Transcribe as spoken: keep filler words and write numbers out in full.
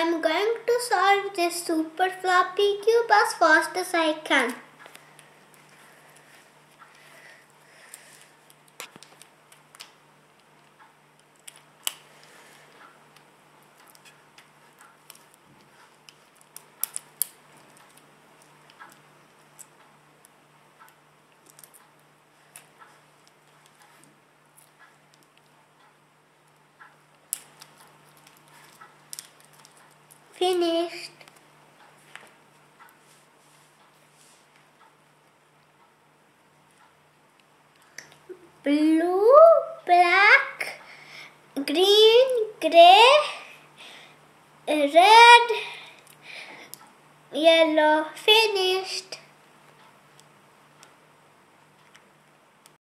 I'm going to solve this super floppy cube as fast as I can. Finished. Blue, black, green, grey, red, yellow. Finished.